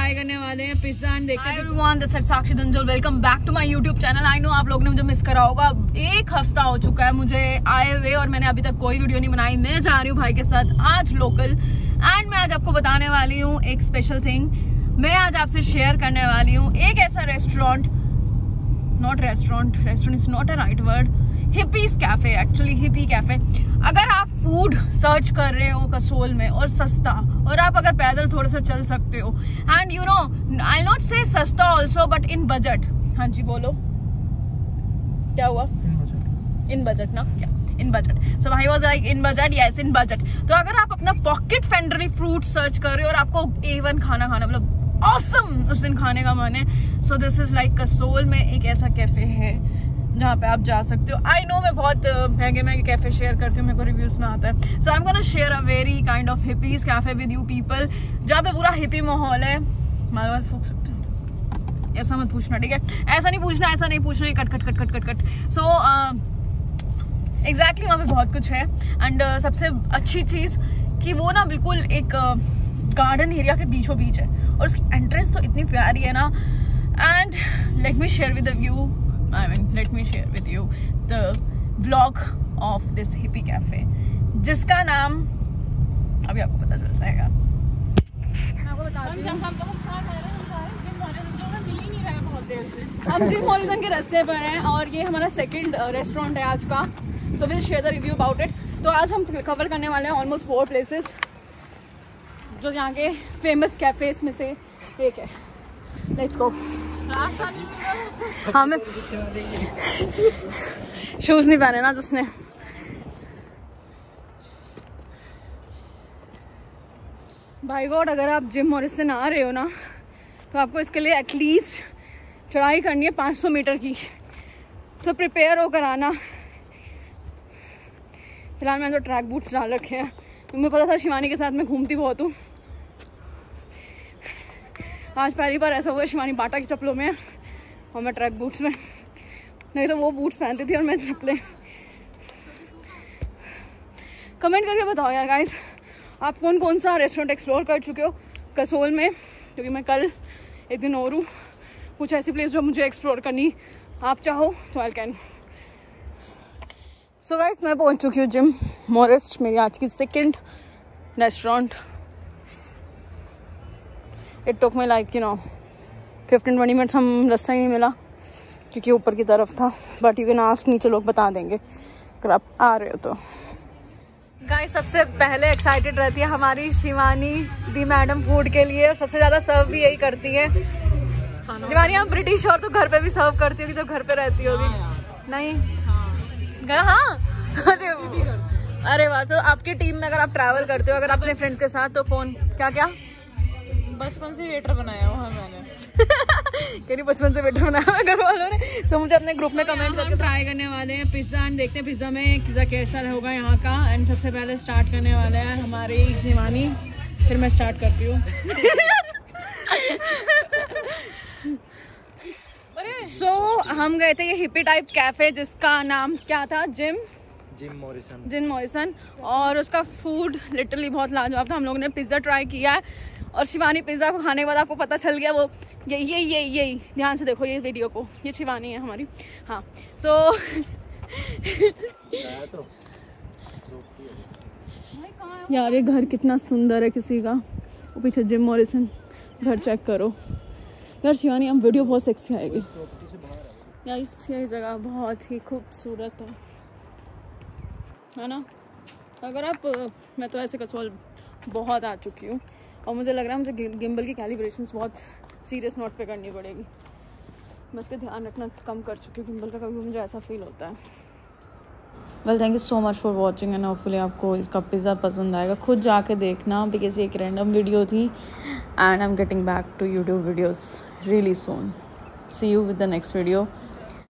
Try करने वाले हैं पिज्जा एंड देखते हैं। Everyone, this is Sakshi Dhanjal, welcome back to my YouTube channel. I know आप लोग ने मुझे मिस करा होगा, 1 हफ्ता हो चुका है मुझे आए हुए और मैंने अभी तक कोई वीडियो नहीं बनाई। मैं जा रही हूँ भाई के साथ आज लोकल एंड मैं आज आपको बताने वाली हूँ एक स्पेशल थिंग। मैं आज आपसे शेयर करने वाली हूँ एक ऐसा restaurant is not a right word, hippies cafe, actually hippie cafe. अगर आप फूड सर्च कर रहे हो कसोल में और सस्ता, और आप अगर पैदल थोड़ा सा चल सकते हो and you know I not say सस्ता ऑल्सो बट इन बजट। हाँ जी बोलो, क्या हुआ? इन बजट ना, क्या in budget? So I was like in budget, yes in budget. तो अगर आप अपना पॉकेट फ्रेंडली फ्रूट सर्च कर रहे हो और आपको A1 खाना मतलब ऑसम उस दिन खाने का मन है, so this is like Kasol में एक ऐसा कैफे है जहाँ पे आप जा सकते हो। आई नो मैं बहुत महंगे कैफे शेयर करती हूँ, मेरे को रिव्यूज में आता है। So I am gonna share a very kind of hippies cafe with you people, जहाँ पे पूरा हिपी माहौल है। माल फूक सकते हो, ऐसा मत पूछना, ठीक है? ऐसा नहीं पूछना, ऐसा नहीं पूछना, कट। सो एग्जैक्टली वहाँ पे बहुत कुछ है एंड सबसे अच्छी चीज कि वो ना बिल्कुल एक गार्डन एरिया के बीचों बीच है और उसकी एंट्रेंस तो इतनी प्यारी है ना। And let me share with you the vlog of this hippie cafe, जिसका नाम अभी आपको पता चल जाएगा। मैं आपको बताती हूँ, हम जिम मॉरिसन के रास्ते पर हैं और ये हमारा सेकंड रेस्टोरेंट है आज का। So will share the review about it. तो आज हम कवर करने वाले हैं ऑलमोस्ट 4 प्लेसेस जो यहाँ के फेमस कैफेज में से एक है। Let's go. हाँ, मैं शूज नहीं पहने ना जिसने। भाई गॉड, अगर आप जिम मॉरिसन आ रहे हो ना तो आपको इसके लिए एटलीस्ट चढ़ाई करनी है 500 मीटर की। सो प्रिपेयर होकर आना। फिलहाल मैंने तो ट्रैक बूट्स डाल रखे हैं, मुझे पता था शिवानी के साथ मैं घूमती बहुत हूँ। आज पहली बार ऐसा हुआ शिवानी बाटा की चप्पलों में है और मैं ट्रैक बूट्स में, नहीं तो वो बूट्स पहनती थी और मैं चप्पलें। कमेंट करके बताओ यार गाइस, आप कौन कौन सा रेस्टोरेंट एक्सप्लोर कर चुके हो कसोल में, क्योंकि मैं कल एक दिन और हूँ। कुछ ऐसी प्लेस जो मुझे एक्सप्लोर करनी आप चाहो तो आई कैन। सो गाइस, मैं पहुँच चुकी हूँ जिम मॉरिस्ट, मेरी आज की second restaurant. It took me like 15-20 minutes, हम रास्ता ही नहीं मिला क्योंकि ऊपर की तरफ था। बट यू कैन आस्क, नीचे लोग बता देंगे अगर आप आ रहे हो तो। गाइस, सबसे पहले एक्साइटेड रहती है हमारी शिवानी दी मैडम फूड के लिए, और सबसे ज़्यादा सर्व भी यही करती है। शिवानी, आप ब्रिटिश और तो घर पे भी सर्व करती होगी, जो घर पे रहती होगी। नहीं घर, हाँ। अरे वाह। तो आपकी टीम में अगर आप ट्रैवल करते हो, अगर अपने फ्रेंड के साथ, तो कौन क्या? बचपन से वेटर बनाया हुआ मैंने। कहीं बचपन से वेटर बनाया हुआ घर वालों ने। सो मुझे अपने ग्रुप में कमेंट करके ट्राई करने वाले हैं पिज्जा एंड देखते हैं पिज्जा में पिज्जा कैसा होगा यहाँ का। एंड सबसे पहले स्टार्ट करने वाले हैं हमारी शिवानी, फिर मैं स्टार्ट करती हूँ। सो हम गए थे ये हिपी टाइप कैफे जिसका नाम क्या था? Jim Morrison. और उसका फूड लिटरली बहुत लाजवाब था। हम लोगों ने पिज्जा ट्राई किया है और शिवानी पिज्जा को खाने के बाद आपको पता चल गया वो यही ध्यान से देखो ये वीडियो को, ये शिवानी है हमारी। हाँ, सो यार ये घर कितना सुंदर है किसी का, वो पीछे जिम मॉरिसन घर चेक करो यार। शिवानी, हम वीडियो बहुत सेक्सी आएगी यार। ये जगह बहुत ही खूबसूरत है ना। अगर आप, मैं तो ऐसे कसोल बहुत आ चुकी हूँ और मुझे लग रहा है मुझे गिम्बल की कैलिब्रेशंस बहुत सीरियस नोट पे करनी पड़ेगी। मैं इसका ध्यान रखना कम कर चुकी हूँ गिम्बल का, कभी मुझे ऐसा फील होता है। Well, thank you so much for watching and hopefully आपको इसका पिज़्ज़ा पसंद आएगा। खुद जाके देखना, बिकॉज ये एक रैंडम वीडियो थी and I am getting back to YouTube videos really soon. See you with the next video.